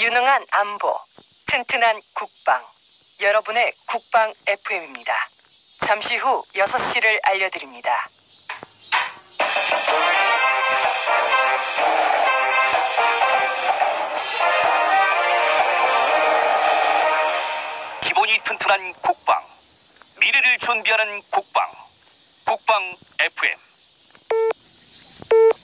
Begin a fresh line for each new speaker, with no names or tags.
유능한 안보, 튼튼한 국방. 여러분의 국방 FM입니다. 잠시 후 6시를 알려드립니다.
기본이 튼튼한 국방, 미래를 준비하는 국방 FM.